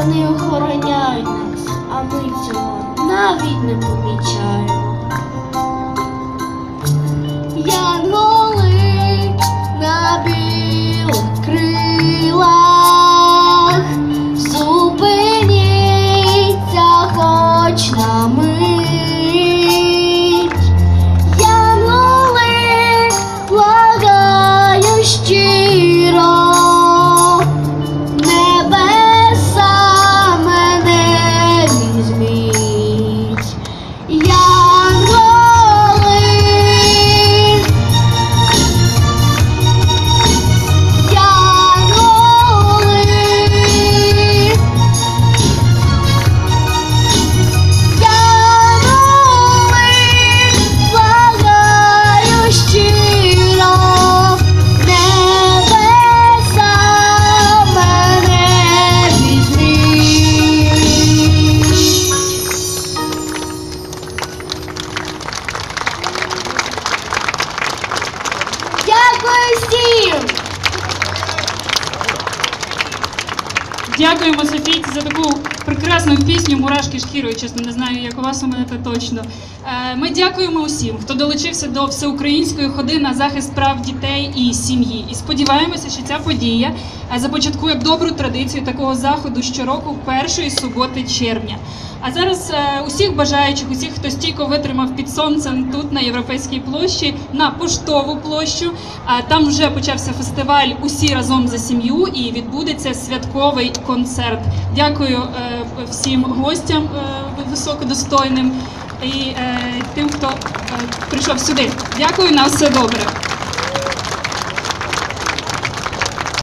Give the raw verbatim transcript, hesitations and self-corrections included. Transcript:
Вони охороняють нас, а ми цього навіть не помічаємо. Янголи на білих крилах, зупиніться хоч на мить. Янголи, благаю щиро, небеса мене візьміть. Янголи, янголи, янголи, благаю щиро, небеса мене візьміть. Дякую всім! Дякуємо Софійці за таку прекрасну пісню «Мурашки шкірою». Чесно, не знаю, як у вас, у мене це точно. Е, Ми дякуємо усім, хто долучився до всеукраїнської ходи на захист прав дітей і сім'ї. І сподіваємося, що ця подія е, започаткує добру традицію такого заходу щороку першої суботи червня. А зараз е, усіх бажаючих, усіх, хто стійко витримав під сонцем тут на Європейській площі, на Поштову площу. А там вже почався фестиваль «Усі разом за сім'ю» і відбудеться святковий концерт. Дякую е, всім гостям е, високодостойним і е, тим, хто е, прийшов сюди. Дякую, на все добре.